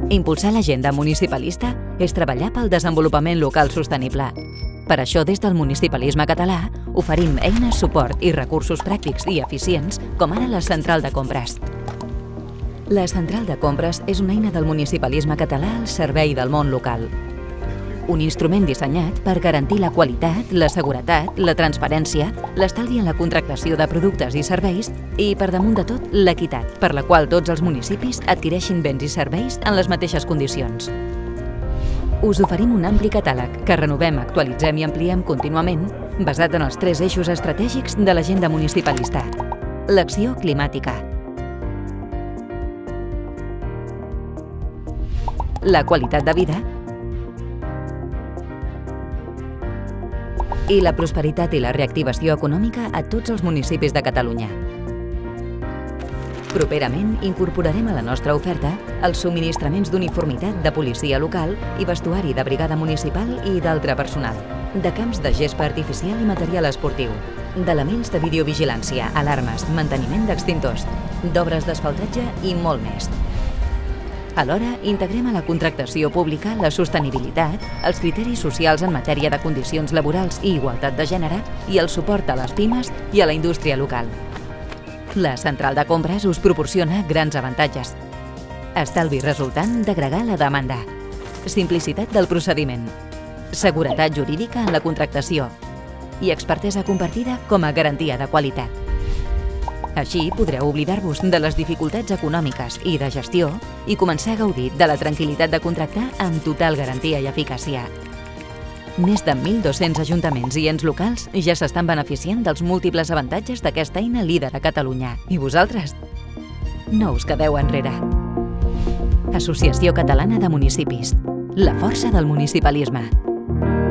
Impulsar l'agenda municipalista és treballar pel desenvolupament local sostenible. Per això, des del municipalisme català, oferim eines, suport i recursos pràctics i eficients, com ara la Central de Compres. La Central de Compres és una eina del municipalisme català al servei del món local. Un instrument dissenyat per garantir la qualitat, la seguretat, la transparència, l'estalvi en la contractació de productes i serveis i, per damunt de tot, l'equitat, per la qual tots els municipis adquireixin béns i serveis en les mateixes condicions. Us oferim un ampli catàleg que renovem, actualitzem i ampliem contínuament, basat en els 3 eixos estratègics de l'agenda municipalista. L'acció climàtica, la qualitat de vida i la prosperitat i la reactivació econòmica a tots els municipis de Catalunya. Properament incorporarem a la nostra oferta els subministraments d'uniformitat de policia local i vestuari de brigada municipal i d'altre personal, de camps de gespa artificial i material esportiu, d'elements de videovigilància, alarmes, manteniment d'extintors, d'obres d'asfaltatge i molt més. Alhora, integrem a la contractació pública la sostenibilitat, els criteris socials en matèria de condicions laborals i igualtat de gènere i el suport a les pimes i a la indústria local. La Central de Compres us proporciona grans avantatges. Estalvi resultant d'agregar la demanda. Simplicitat del procediment. Seguretat jurídica en la contractació. I expertesa compartida com a garantia de qualitat. Així podreu oblidar-vos de les dificultats econòmiques i de gestió i començar a gaudir de la tranquil·litat de contractar amb total garantia i eficàcia. Més de 1.200 ajuntaments i ens locals ja s'estan beneficiant dels múltiples avantatges d'aquesta eina líder a Catalunya. I vosaltres? No us quedeu enrere. Associació Catalana de Municipis. La força del municipalisme.